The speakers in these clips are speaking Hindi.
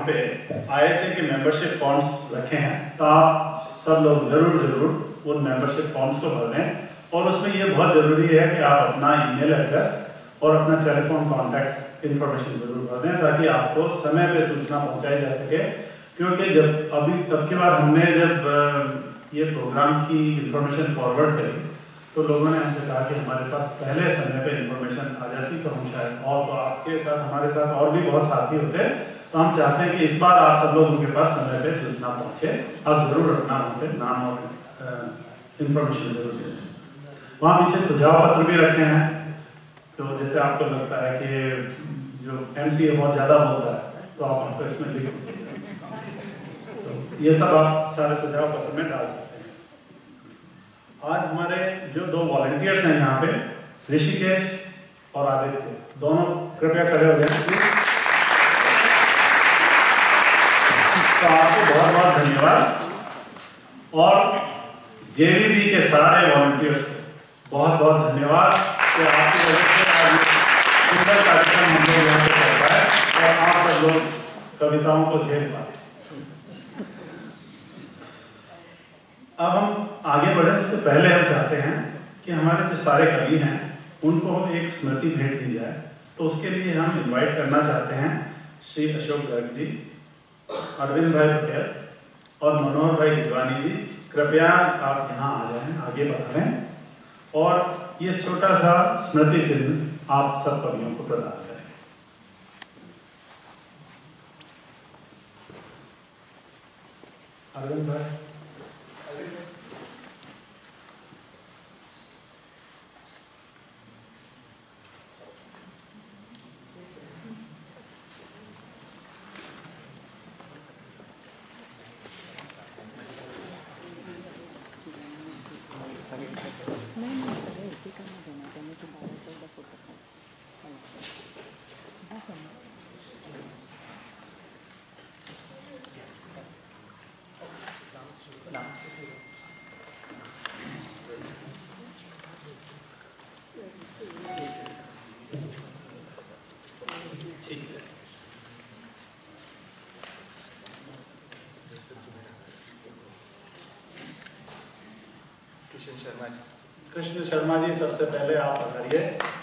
पे IHA के मेंबरशिप फॉर्म्स रखे हैं, तो आप सब लोग जरूर उन मेंबरशिप फॉर्म्स को भर दें। और उसमें ये बहुत ज़रूरी है कि आप अपना ईमेल एड्रेस और अपना टेलीफोन कॉन्टैक्ट इन्फॉर्मेशन जरूर भर दें, ताकि आपको समय पे सूचना पहुंचाई जा सके। क्योंकि जब अब की बार हमने जब ये प्रोग्राम की इन्फॉर्मेशन फॉरवर्ड करी, तो लोगों ने हमसे कहा कि हमारे पास पहले समय पे इन्फॉर्मेशन आ जाती तो हम शायद, और तो आपके साथ हमारे साथ और भी बहुत साथी होते, तो हम चाहते हैं कि इस बार आप सब लोग उनके पास समय पे सूचना पहुंचे। आप जरूर अपना उनके नाम और इन्फॉर्मेशन जरूर दें। वहाँ पीछे सुझाव पत्र भी रखे हैं, तो जैसे आपको लगता है कि जो MCA बहुत ज़्यादा बोलता है, तो आप हमको इसमें लिख दीजिए, तो ये सब आप सारे सुझाव पत्र में डाल सकते हैं। आज हमारे जो 2 वॉलंटियर्स हैं यहाँ पे, ऋषिकेश और आदित्य, दोनों कृपया खड़े हो जाए। तो आपको बहुत बहुत धन्यवाद। और JVB के सारे वॉलंटियर्स को बहुत बहुत धन्यवाद कि आपकी वजह से आज सुंदर कार्यक्रम हम लोग यहाँ पे कर पाए और आप सब लोग कविताओं को झेल पाए। अब हम आगे बढ़े, इससे पहले हम चाहते हैं कि हमारे जो सारे कवि हैं उनको एक स्मृति भेंट दी जाए। तो उसके लिए हम इनवाइट करना चाहते हैं श्री अशोक गर्ग जी, अरविंद भाई पटेल और मनोहर भाई गिदवानी जी। कृपया आप यहाँ आ जाएं, आगे बढ़ें और ये छोटा सा स्मृति चिन्ह आप सब कवियों को प्रदान करें। अरविंद भाई, कृष्ण शर्मा जी, सबसे पहले आप बताइए।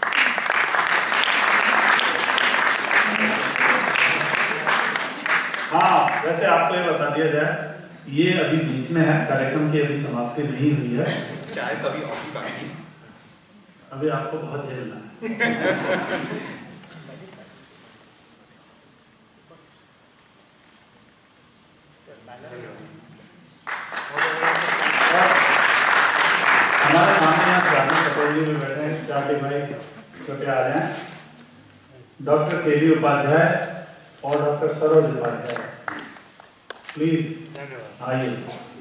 हाँ, वैसे आपको ये बता दिया जाए, ये अभी बीच में है, कार्यक्रम की अभी समाप्ति नहीं हुई है। चाहे कभी और बाकी अभी आपको बहुत झेलना है। हमारे सामने यहाँ कटोरी में बैठे हैं चाटी भाई, कृपया आ जाएं। डॉक्टर KV उपाध्याय और डॉक्टर सरोज उपाध्याय, प्लीज आइए।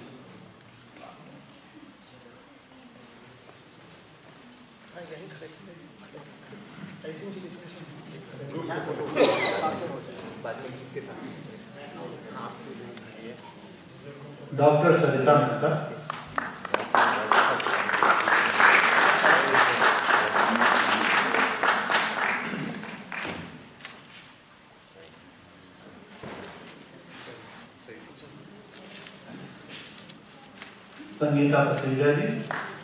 डॉक्टर सरिता मेहता, संगीता पसरीजा जी,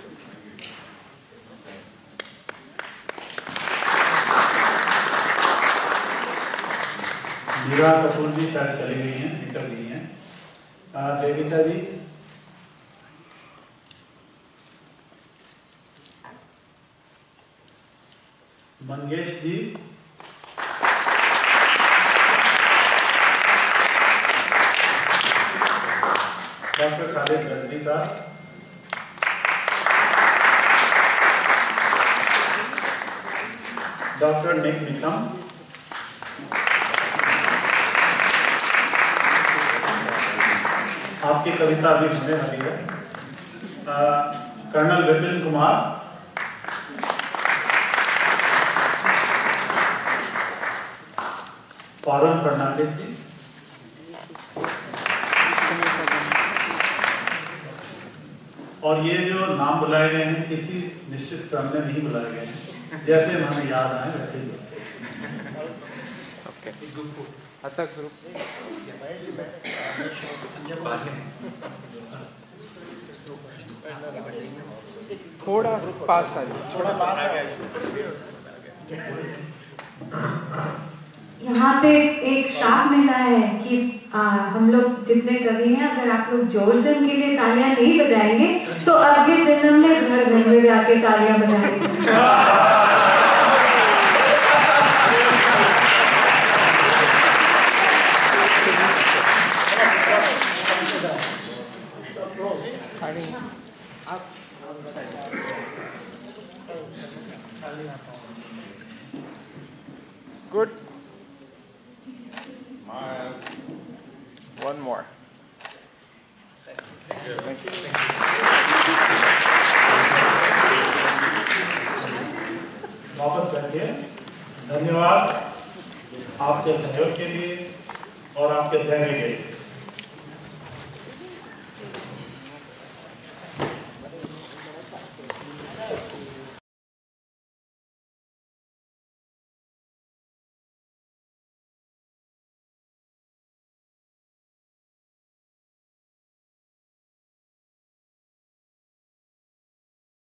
मीरा कपूर जी शायद चली गई हैं, निकल गई हैं। देविका जी, मंगेश जी, डॉक्टर खालिद गजनी साहब, डॉक्टर निक निकम, आपकी कविता अभी होने वाली है। कर्नल विपिन कुमार, पारुल फर्नांडिस जी, और ये जो नाम बुलाए गए हैं किसी निश्चित क्रम में नहीं बुलाए गए हैं, जैसे हमें याद आए वैसे ही। थोड़ा पास आ जाओ, थोड़ा पास आ जाओ। यहाँ पे एक श्राप मिला है कि हम लोग जितने कवि हैं, अगर आप लोग जोर से उनके लिए तालियां नहीं बजाएंगे तो अगले जन्म में घर घर में जाके तालियां बजाएंगे। Good. One more. Thank you. वापस बैठिए। धन्यवाद आपके सहयोग के लिए और आपके धैर्य के लिए।